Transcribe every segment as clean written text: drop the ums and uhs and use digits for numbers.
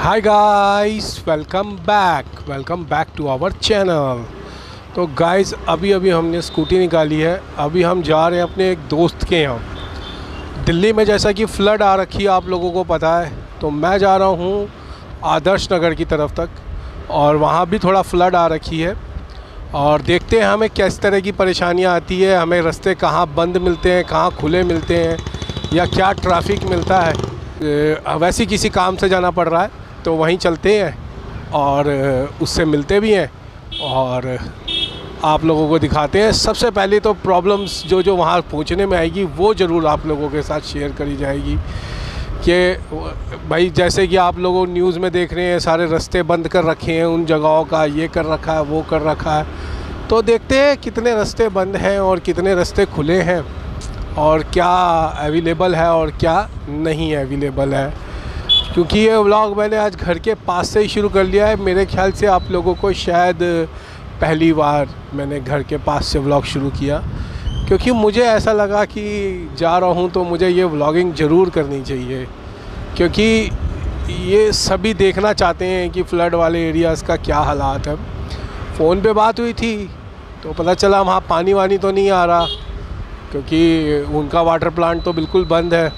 Hi guys, welcome back to our channel. तो guys अभी हमने स्कूटी निकाली है। अभी हम जा रहे हैं अपने एक दोस्त के यहाँ। दिल्ली में जैसा कि फ्लड आ रखी है, आप लोगों को पता है। तो मैं जा रहा हूँ आदर्श नगर की तरफ तक, और वहाँ भी थोड़ा फ्लड आ रखी है। और देखते हैं हमें किस तरह की परेशानियाँ आती है, हमें रास्ते कहाँ बंद मिलते हैं, कहाँ खुले मिलते हैं, या क्या ट्रैफिक मिलता है। वैसे किसी काम से जाना पड़ रहा है तो वहीं चलते हैं और उससे मिलते भी हैं और आप लोगों को दिखाते हैं। सबसे पहले तो प्रॉब्लम्स जो वहाँ पहुँचने में आएगी वो ज़रूर आप लोगों के साथ शेयर करी जाएगी कि भाई जैसे कि आप लोगों न्यूज़ में देख रहे हैं सारे रास्ते बंद कर रखे हैं, उन जगहों का ये कर रखा है, वो कर रखा है। तो देखते हैं कितने रास्ते बंद हैं और कितने रास्ते खुले हैं और क्या अवेलेबल है और क्या नहीं अवेलेबल है। क्योंकि ये व्लॉग मैंने आज घर के पास से ही शुरू कर लिया है। मेरे ख्याल से आप लोगों को शायद पहली बार मैंने घर के पास से व्लॉग शुरू किया, क्योंकि मुझे ऐसा लगा कि जा रहा हूँ तो मुझे ये व्लॉगिंग ज़रूर करनी चाहिए, क्योंकि ये सभी देखना चाहते हैं कि फ़्लड वाले एरियाज़ का क्या हालात है। फ़ोन पे बात हुई थी तो पता चला वहाँ पानी वानी तो नहीं आ रहा, क्योंकि उनका वाटर प्लांट तो बिल्कुल बंद है,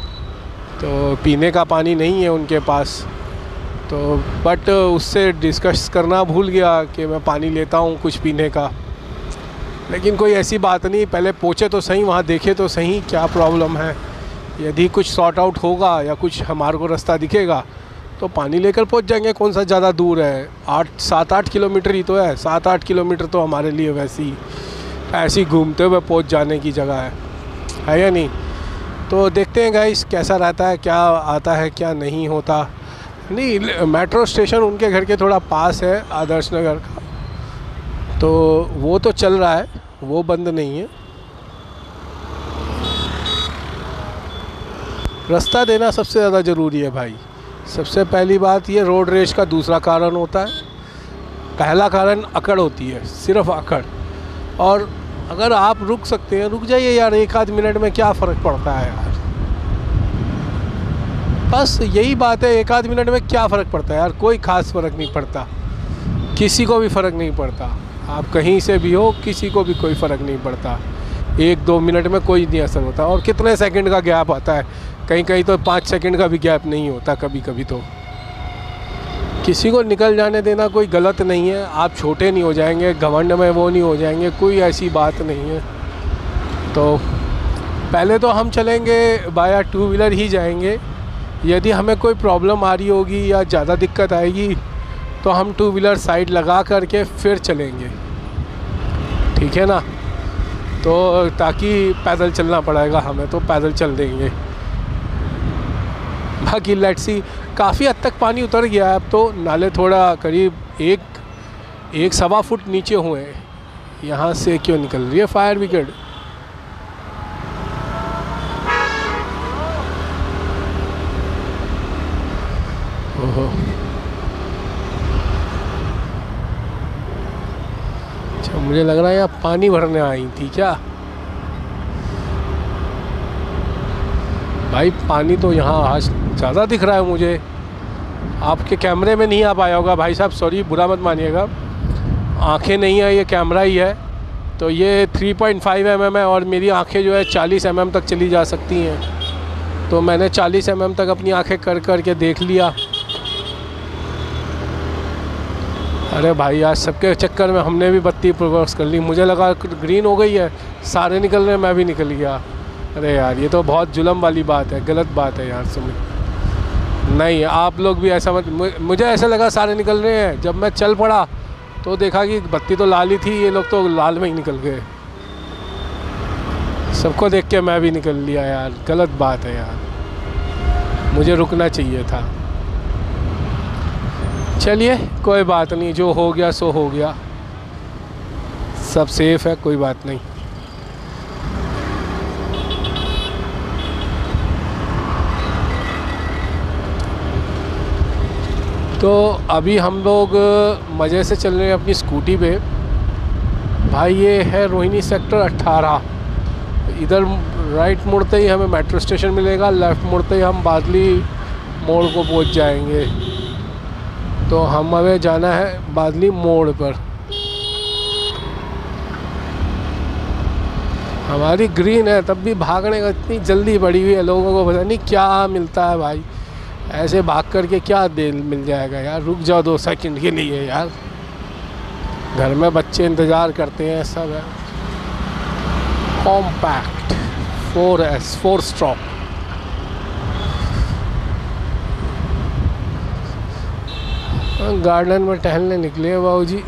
तो पीने का पानी नहीं है उनके पास। तो बट उससे डिस्कस करना भूल गया कि मैं पानी लेता हूँ कुछ पीने का। लेकिन कोई ऐसी बात नहीं, पहले पहुँचे तो सही, वहाँ देखे तो सही क्या प्रॉब्लम है। यदि कुछ सॉर्ट आउट होगा या कुछ हमारे को रास्ता दिखेगा तो पानी लेकर पहुँच जाएंगे। कौन सा ज़्यादा दूर है, 7-8 किलोमीटर ही तो है। 7-8 किलोमीटर तो हमारे लिए वैसे ही ऐसे ही घूमते हुए पहुँच जाने की जगह है या नहीं। तो देखते हैं गाइस कैसा रहता है, क्या आता है क्या नहीं होता। नहीं, मेट्रो स्टेशन उनके घर के थोड़ा पास है आदर्श नगर का, तो वो तो चल रहा है, वो बंद नहीं है। रास्ता देना सबसे ज़्यादा ज़रूरी है भाई। सबसे पहली बात ये रोड रेज का दूसरा कारण होता है। पहला कारण अकड़ होती है, सिर्फ अकड़। और अगर आप रुक सकते हैं रुक जाइए यार, 1-8 मिनट में क्या फ़र्क पड़ता है यार। बस यही बात है, 1-8 मिनट में क्या फ़र्क पड़ता है यार। कोई ख़ास फ़र्क नहीं पड़ता, किसी को भी फ़र्क नहीं पड़ता। आप कहीं से भी हो, किसी को भी कोई फ़र्क नहीं पड़ता। 1-2 मिनट में कोई नहीं असर होता। और कितने सेकंड का गैप आता है, कहीं कहीं तो 5 सेकंड का भी गैप नहीं होता कभी कभी। तो किसी को निकल जाने देना कोई गलत नहीं है। आप छोटे नहीं हो जाएंगे, घमंड में वो नहीं हो जाएंगे, कोई ऐसी बात नहीं है। तो पहले तो हम चलेंगे बाया 2 व्हीलर ही जाएंगे। यदि हमें कोई प्रॉब्लम आ रही होगी या ज़्यादा दिक्कत आएगी तो हम 2 व्हीलर साइड लगा करके फिर चलेंगे, ठीक है ना। तो ताकि पैदल चलना पड़ेगा हमें, तो पैदल चल देंगे। बाकी लेट्स सी, काफ़ी हद तक पानी उतर गया है। अब तो नाले थोड़ा करीब 1-1.25 फुट नीचे हुए हैं। यहाँ से क्यों निकल रही है फायर ब्रिगेड। ओहो, अच्छा मुझे लग रहा है यहाँ पानी भरने आई थी क्या भाई। पानी तो यहाँ आज ज़्यादा दिख रहा है मुझे, आपके कैमरे में नहीं आ पाया होगा भाई साहब, सॉरी बुरा मत मानिएगा। आंखें नहीं है, ये कैमरा ही है। तो ये 3.5 mm है और मेरी आंखें जो है 40 mm तक चली जा सकती हैं। तो मैंने 40 mm तक अपनी आंखें कर के देख लिया। अरे भाई आज सबके चक्कर में हमने भी बत्ती क्रॉस कर ली। मुझे लगा ग्रीन हो गई है, सारे निकल रहे हैं, मैं भी निकल गया। अरे यार ये तो बहुत जुल्म वाली बात है, गलत बात है यार। समझ नहीं, आप लोग भी ऐसा मत। मुझे ऐसा लगा सारे निकल रहे हैं, जब मैं चल पड़ा तो देखा कि बत्ती तो लाल ही थी, ये लोग तो लाल में ही निकल गए। सबको देख के मैं भी निकल लिया यार, गलत बात है यार, मुझे रुकना चाहिए था। चलिए कोई बात नहीं, जो हो गया सो हो गया, सब सेफ है, कोई बात नहीं। तो अभी हम लोग मज़े से चल रहे हैं अपनी स्कूटी पे भाई। ये है रोहिणी सेक्टर 18। इधर राइट मुड़ते ही हमें मेट्रो स्टेशन मिलेगा, लेफ़्ट मुड़ते ही हम बादली मोड़ को पहुंच जाएंगे। तो हमें जाना है बादली मोड़ पर। हमारी ग्रीन है तब भी भागने का इतनी जल्दी पड़ी हुई है, लोगों को पता नहीं क्या मिलता है भाई। ऐसे भाग करके क्या दे मिल जाएगा यार, रुक जाओ 2 सेकंड के लिए यार, घर में बच्चे इंतज़ार करते हैं सब है। Compact 4S 4 stroke. गार्डन में टहलने निकले बाबू जी।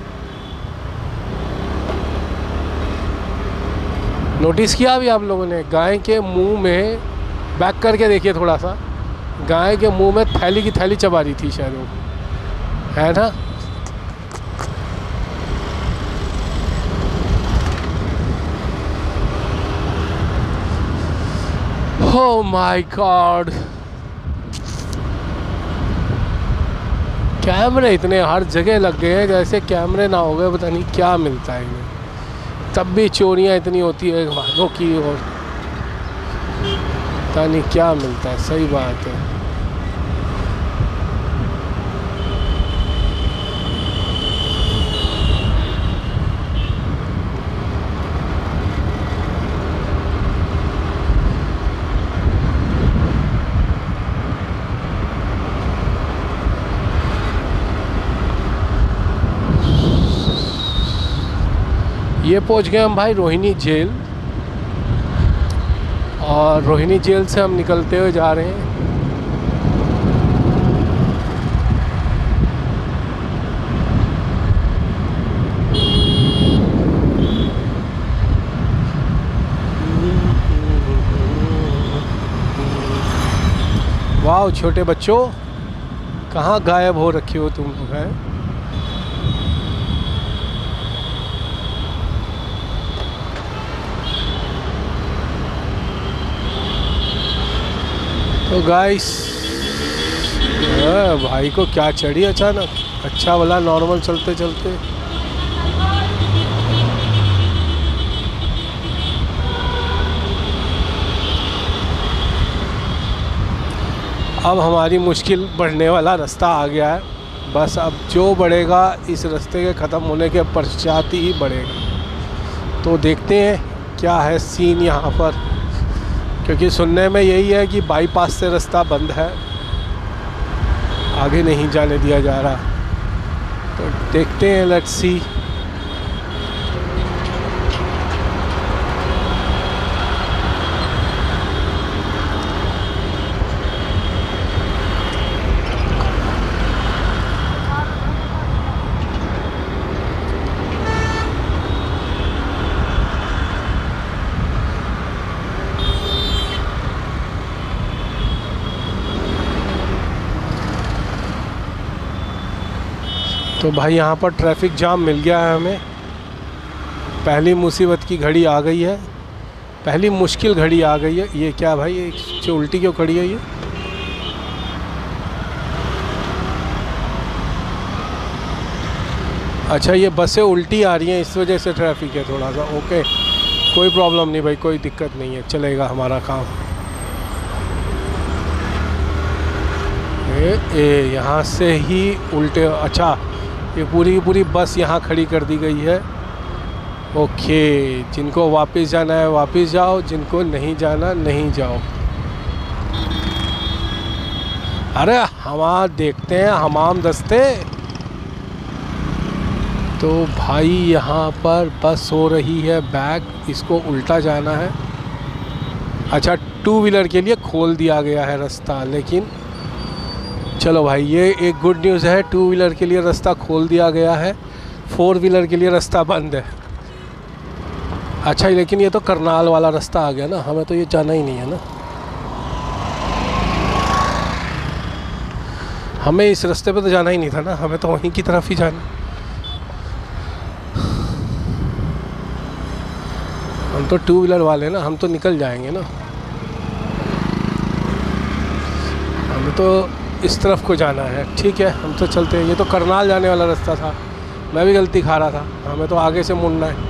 नोटिस किया अभी आप लोगों ने गाय के मुंह में, बैक करके देखिए थोड़ा सा, गाय के मुंह में थैली की थैली चबा रही थी शायद वो, है ना। Oh my God, कैमरे इतने हर जगह लग गए हैं, जैसे कैमरे ना हो गए पता नहीं क्या मिलता है इन्हें। तब भी चोरियां इतनी होती है वालों की, और पता नहीं क्या मिलता है। सही बात है। ये पहुंच गए हम भाई रोहिणी जेल, और रोहिणी जेल से हम निकलते हुए जा रहे हैं। वाह छोटे बच्चों, कहाँ गायब हो रखे हो तुम लोग हैं। तो गाइस भाई को क्या चढ़ी अचानक, अच्छा वाला नॉर्मल चलते चलते। अब हमारी मुश्किल बढ़ने वाला रास्ता आ गया है। बस अब जो बढ़ेगा इस रास्ते के ख़त्म होने के पश्चात ही बढ़ेगा। तो देखते हैं क्या है सीन यहाँ पर, क्योंकि सुनने में यही है कि बाईपास से रास्ता बंद है, आगे नहीं जाने दिया जा रहा। तो देखते हैं, लेट्स सी। तो भाई यहाँ पर ट्रैफिक जाम मिल गया है हमें। पहली मुसीबत की घड़ी आ गई है, पहली मुश्किल घड़ी आ गई है। ये क्या भाई, ये जो उल्टी क्यों खड़ी है ये? अच्छा ये बसें उल्टी आ रही हैं, इस वजह से ट्रैफिक है थोड़ा सा। ओके कोई प्रॉब्लम नहीं भाई, कोई दिक्कत नहीं है, चलेगा हमारा काम। यहाँ से ही उल्टे, अच्छा ये पूरी की पूरी बस यहाँ खड़ी कर दी गई है। ओके, जिनको वापस जाना है वापस जाओ, जिनको नहीं जाना नहीं जाओ। अरे हम देखते हैं हमाम दस्ते। तो भाई यहाँ पर बस हो रही है बैक, इसको उल्टा जाना है। अच्छा 2 व्हीलर के लिए खोल दिया गया है रास्ता, लेकिन चलो भाई ये एक गुड न्यूज़ है, 2 व्हीलर के लिए रास्ता खोल दिया गया है, 4 व्हीलर के लिए रास्ता बंद है। अच्छा लेकिन ये तो करनाल वाला रास्ता आ गया ना, हमें तो ये जाना ही नहीं है ना। हमें इस रास्ते पे तो जाना ही नहीं था ना, हमें तो वहीं की तरफ ही जाना। हम तो 2 व्हीलर वाले ना, हम तो निकल जाएंगे ना। हमें तो इस तरफ को जाना है, ठीक है हम तो चलते हैं। ये तो करनाल जाने वाला रास्ता था, मैं भी गलती खा रहा था, हमें तो आगे से मुड़ना है।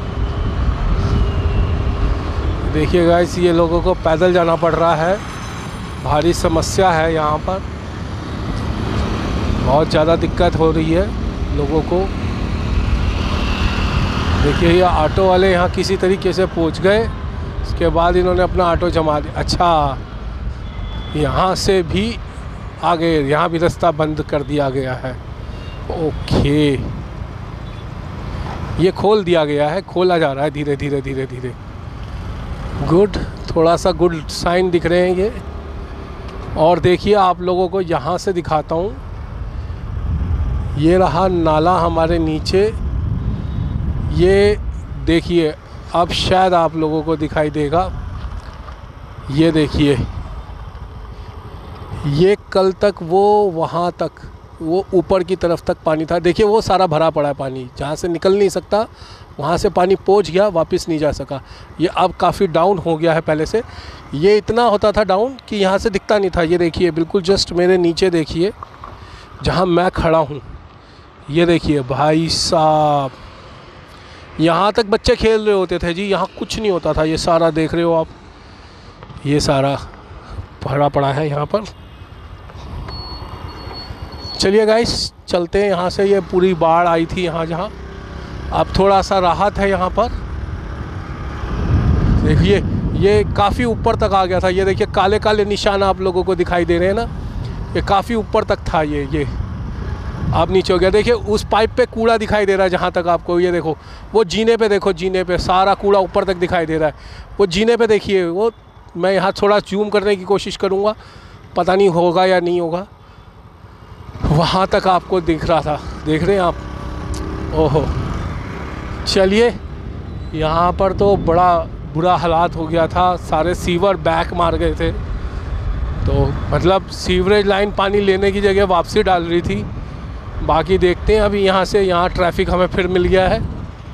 देखिए गाइस ये लोगों को पैदल जाना पड़ रहा है, भारी समस्या है यहाँ पर। बहुत ज़्यादा दिक्कत हो रही है लोगों को। देखिए ये ऑटो वाले यहाँ किसी तरीके से पहुँच गए, उसके बाद इन्होंने अपना ऑटो जमा दिया। अच्छा, यहाँ से भी आगे, यहाँ भी रास्ता बंद कर दिया गया है। ओके, ये खोल दिया गया है, खोला जा रहा है धीरे धीरे धीरे धीरे। गुड, थोड़ा सा गुड साइन दिख रहे हैं ये। और देखिए आप लोगों को यहाँ से दिखाता हूँ, ये रहा नाला हमारे नीचे। ये देखिए, अब शायद आप लोगों को दिखाई देगा। ये देखिए, ये कल तक वो वहाँ तक, वो ऊपर की तरफ तक पानी था। देखिए वो सारा भरा पड़ा है पानी, जहाँ से निकल नहीं सकता वहाँ से पानी पहुँच गया, वापस नहीं जा सका। ये अब काफ़ी डाउन हो गया है पहले से। ये इतना होता था डाउन कि यहाँ से दिखता नहीं था। ये देखिए बिल्कुल जस्ट मेरे नीचे देखिए जहाँ मैं खड़ा हूँ, ये देखिए भाई साहब, यहाँ तक बच्चे खेल रहे होते थे जी, यहाँ कुछ नहीं होता था। ये सारा देख रहे हो आप, ये सारा भरा पड़ा है यहाँ पर। चलिए गाइस चलते हैं यहाँ से। ये पूरी बाढ़ आई थी यहाँ, जहाँ अब थोड़ा सा राहत है यहाँ पर। देखिए ये काफ़ी ऊपर तक आ गया था। ये देखिए काले काले निशान आप लोगों को दिखाई दे रहे हैं ना, ये काफ़ी ऊपर तक था। ये अब नीचे हो गया। देखिए उस पाइप पे कूड़ा दिखाई दे रहा है जहाँ तक आपको, ये देखो वो जीने पे, देखो जीने पे सारा कूड़ा ऊपर तक दिखाई दे रहा है। वो जीने पे देखिए, वो मैं यहाँ थोड़ा जूम करने की कोशिश करूँगा, पता नहीं होगा या नहीं होगा। वहाँ तक आपको दिख रहा था, देख रहे हैं आप। ओहो, चलिए यहाँ पर तो बड़ा बुरा हालात हो गया था, सारे सीवर बैक मार गए थे। तो मतलब सीवरेज लाइन पानी लेने की जगह वापसी डाल रही थी। बाकी देखते हैं अभी यहाँ से। यहाँ ट्रैफिक हमें फिर मिल गया है।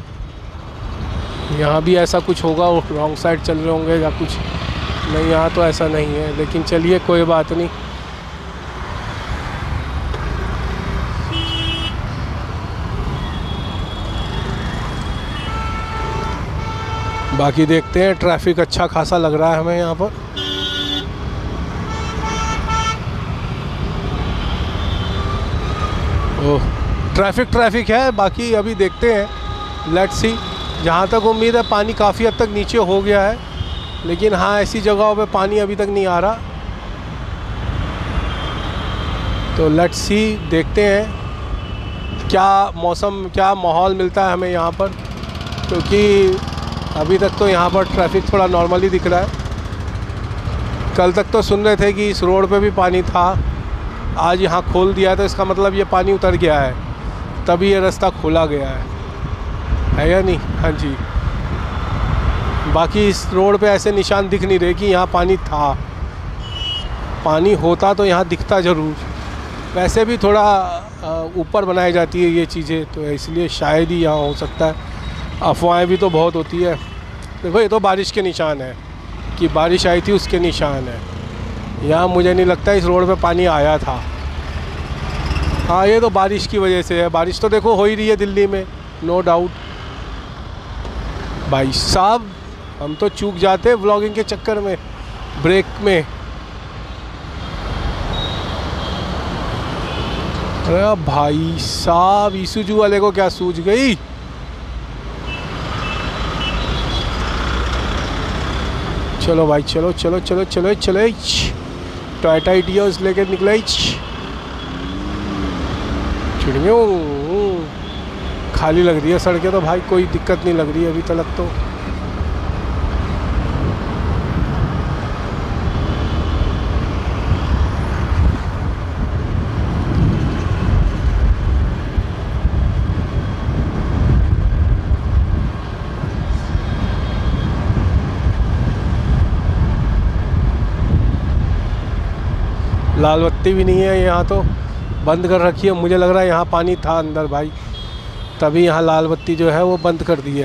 यहाँ भी ऐसा कुछ होगा, रॉन्ग साइड चल रहे होंगे या कुछ नहीं। यहाँ तो ऐसा नहीं है, लेकिन चलिए कोई बात नहीं। बाकी देखते हैं, ट्रैफिक अच्छा खासा लग रहा है हमें यहाँ पर। ओह, ट्रैफिक है। बाकी अभी देखते हैं, लेट्स सी। जहाँ तक उम्मीद है पानी काफ़ी हद तक नीचे हो गया है, लेकिन हाँ ऐसी जगहों पे पानी अभी तक नहीं आ रहा। तो लेट्स सी, देखते हैं क्या मौसम, क्या माहौल मिलता है हमें यहाँ पर, क्योंकि अभी तक तो यहाँ पर ट्रैफिक थोड़ा नॉर्मली दिख रहा है। कल तक तो सुन रहे थे कि इस रोड पे भी पानी था, आज यहाँ खोल दिया, तो इसका मतलब ये पानी उतर गया है, तभी ये रास्ता खोला गया है या नहीं? हाँ जी। बाकी इस रोड पे ऐसे निशान दिख नहीं रहे कि यहाँ पानी था। पानी होता तो यहाँ दिखता ज़रूर। वैसे भी थोड़ा ऊपर बनाई जाती है ये चीज़ें, तो इसलिए शायद ही यहाँ हो सकता है। अफवाहें भी तो बहुत होती है। देखो ये तो बारिश के निशान है, कि बारिश आई थी उसके निशान है। यहाँ मुझे नहीं लगता इस रोड पे पानी आया था। हाँ ये तो बारिश की वजह से है। बारिश तो देखो हो ही रही है दिल्ली में, नो डाउट। भाई साहब हम तो चूक जाते हैं व्लॉगिंग के चक्कर में, ब्रेक में। अरे भाई साहब, ईसुजू वाले को क्या सूझ गई। चलो भाई, चलो चलो चलो चलो चलो। टोयोटा इटियोस लेकर निकले। चिड़ियों खाली लग रही है सड़कें तो भाई, कोई दिक्कत नहीं लग रही है अभी तक तो। लाल बत्ती भी नहीं है यहाँ, तो बंद कर रखी है। मुझे लग रहा है यहाँ पानी था अंदर भाई, तभी यहाँ लाल बत्ती जो है वो बंद कर दी है।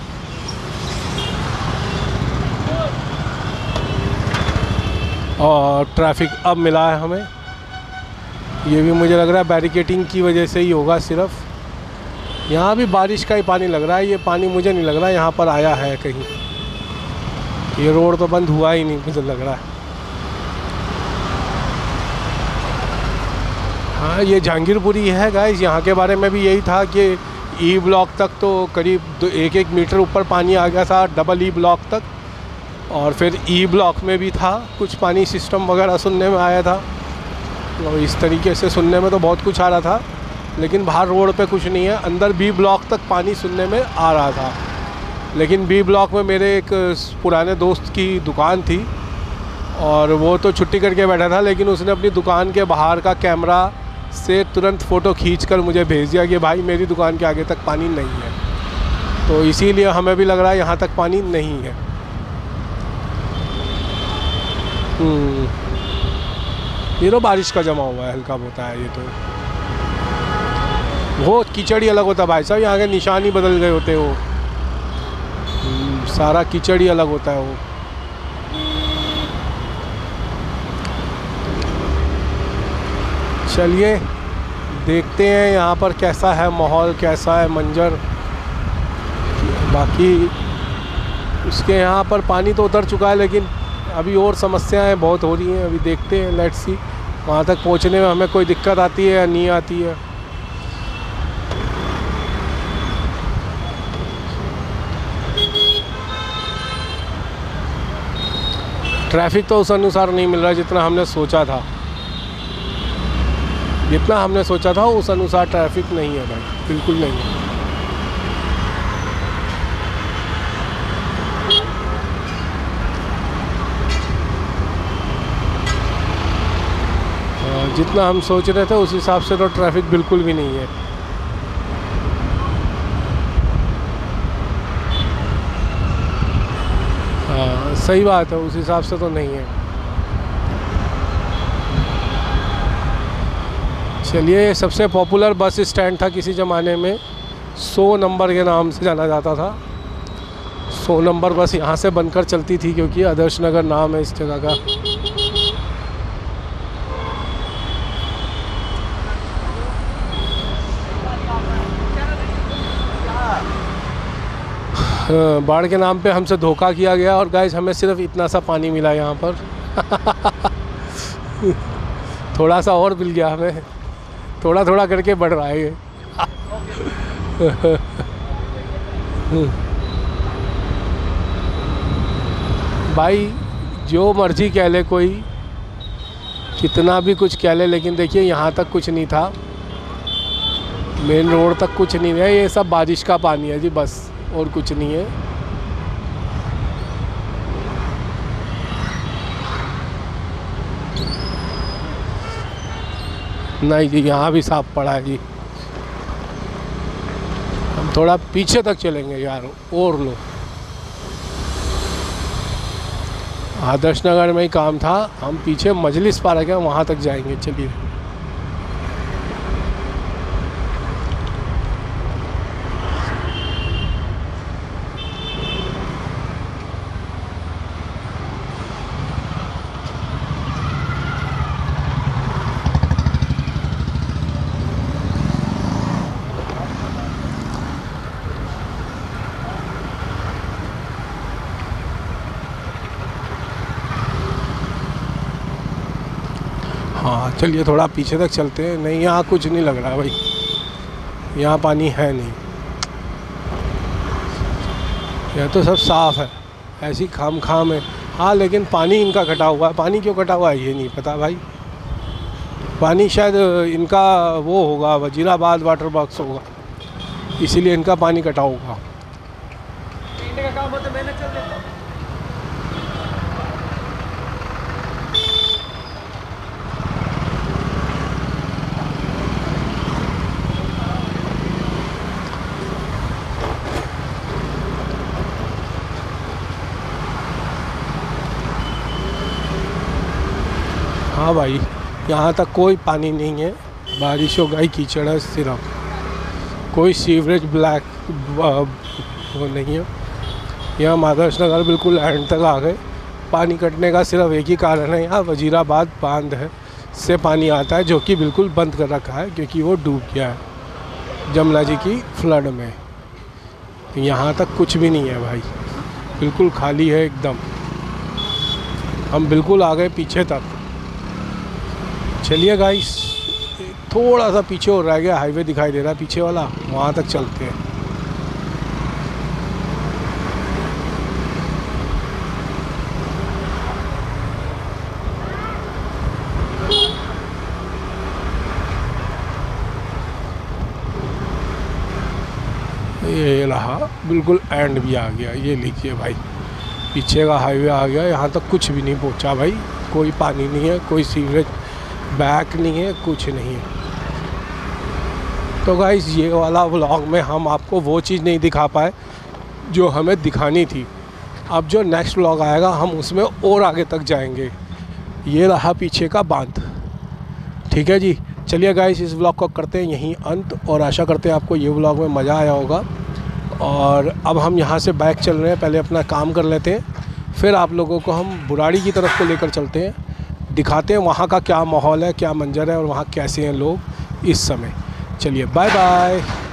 और ट्रैफिक अब मिला है हमें। ये भी मुझे लग रहा है बैरिकेटिंग की वजह से ही होगा सिर्फ। यहाँ भी बारिश का ही पानी लग रहा है। ये पानी मुझे नहीं लग रहा यहाँ पर आया है कहीं। ये रोड तो बंद हुआ ही नहीं मुझे लग रहा है। हाँ, ये जहांगीरपुरी है गाइस। यहाँ के बारे में भी यही था कि ई ब्लॉक तक तो करीब 1-1 मीटर ऊपर पानी आ गया था, डबल ई ब्लॉक तक। और फिर ई ब्लॉक में भी था कुछ पानी सिस्टम वगैरह सुनने में आया था। और इस तरीके से सुनने में तो बहुत कुछ आ रहा था, लेकिन बाहर रोड पे कुछ नहीं है। अंदर बी ब्लॉक तक पानी सुनने में आ रहा था, लेकिन बी ब्लॉक में मेरे एक पुराने दोस्त की दुकान थी और वो तो छुट्टी करके बैठा था, लेकिन उसने अपनी दुकान के बाहर का कैमरा से तुरंत फ़ोटो खींचकर मुझे भेज दिया कि भाई मेरी दुकान के आगे तक पानी नहीं है। तो इसीलिए हमें भी लग रहा है यहाँ तक पानी नहीं है। ये तो बारिश का जमा हुआ है, हल्का होता है। ये तो वो कीचड़ ही अलग होता है भाई साहब, यहाँ के निशान ही बदल गए होते वो। सारा कीचड़ ही अलग होता है वो। चलिए देखते हैं यहाँ पर कैसा है माहौल, कैसा है मंजर। बाकी उसके यहाँ पर पानी तो उतर चुका है, लेकिन अभी और समस्याएं बहुत हो रही हैं। अभी देखते हैं, लेट्स सी वहाँ तक पहुँचने में हमें कोई दिक्कत आती है या नहीं आती है। ट्रैफिक तो उस अनुसार नहीं मिल रहा जितना हमने सोचा था। जितना हमने सोचा था उस अनुसार ट्रैफिक नहीं है भाई, बिल्कुल नहीं है। जितना हम सोच रहे थे उस हिसाब से तो ट्रैफिक बिल्कुल भी नहीं है। हाँ सही बात है, उस हिसाब से तो नहीं है। चलिए, सबसे पॉपुलर बस स्टैंड था किसी ज़माने में, 100 नंबर के नाम से जाना जाता था। 100 नंबर बस यहाँ से बनकर चलती थी, क्योंकि आदर्श नगर नाम है इस जगह का। बाढ़ के नाम पे हमसे धोखा किया गया और गाइस हमें सिर्फ इतना सा पानी मिला यहाँ पर। थोड़ा सा और मिल गया हमें, थोड़ा थोड़ा करके बढ़ रहा है ये। भाई जो मर्जी कह ले कोई, कितना भी कुछ कह ले, लेकिन देखिए यहाँ तक कुछ नहीं था, मेन रोड तक कुछ नहीं है। ये सब बारिश का पानी है जी, बस और कुछ नहीं है। नहीं जी, यहाँ भी साफ पड़ा है जी। हम थोड़ा पीछे तक चलेंगे यार, और लो। आदर्श नगर में ही काम था, हम पीछे मजलिस पार्क है वहाँ तक जाएंगे। चलिए, हाँ चलिए थोड़ा पीछे तक चलते हैं। नहीं, यहाँ कुछ नहीं लग रहा भाई, यहाँ पानी है नहीं। यह तो सब साफ़ है, ऐसी खाम खाम है। हाँ, लेकिन पानी इनका कटा हुआ है। पानी क्यों कटा हुआ है ये नहीं पता भाई। पानी शायद इनका वो होगा, वजीराबाद वाटर वर्क्स होगा, इसीलिए इनका पानी कटा होगा। हाँ भाई, यहाँ तक कोई पानी नहीं है। बारिश हो गई, कीचड़ है सिर्फ, कोई सीवरेज ब्लैक वो नहीं है। यहाँ आदर्श नगर बिल्कुल एंड तक आ गए। पानी कटने का सिर्फ एक ही कारण है, यहाँ वजीराबाद बांध है से पानी आता है, जो कि बिल्कुल बंद कर रखा है क्योंकि वो डूब गया है जमुना जी की फ्लड में। यहाँ तक कुछ भी नहीं है भाई, बिल्कुल खाली है एकदम। हम बिल्कुल आ गए पीछे तक। चलिए गाइस, थोड़ा सा पीछे और रह गया, हाईवे दिखाई दे रहा है पीछे वाला, वहाँ तक चलते हैं। ये रहा, बिल्कुल एंड भी आ गया। ये लीजिए भाई, पीछे का हाईवे आ गया। यहाँ तक कुछ भी नहीं पहुँचा भाई, कोई पानी नहीं है, कोई सीवरेज बैक नहीं है, कुछ नहीं है। तो गाइस ये वाला व्लॉग में हम आपको वो चीज़ नहीं दिखा पाए जो हमें दिखानी थी। अब जो नेक्स्ट व्लॉग आएगा हम उसमें और आगे तक जाएंगे। ये रहा पीछे का बांध। ठीक है जी, चलिए गाइस इस व्लॉग को करते हैं यहीं अंत, और आशा करते हैं आपको ये व्लॉग में मज़ा आया होगा। और अब हम यहाँ से बैक चल रहे हैं, पहले अपना काम कर लेते हैं, फिर आप लोगों को हम बुराड़ी की तरफ को लेकर चलते हैं, दिखाते हैं वहाँ का क्या माहौल है, क्या मंजर है और वहाँ कैसे हैं लोग इस समय। चलिए बाय बाय।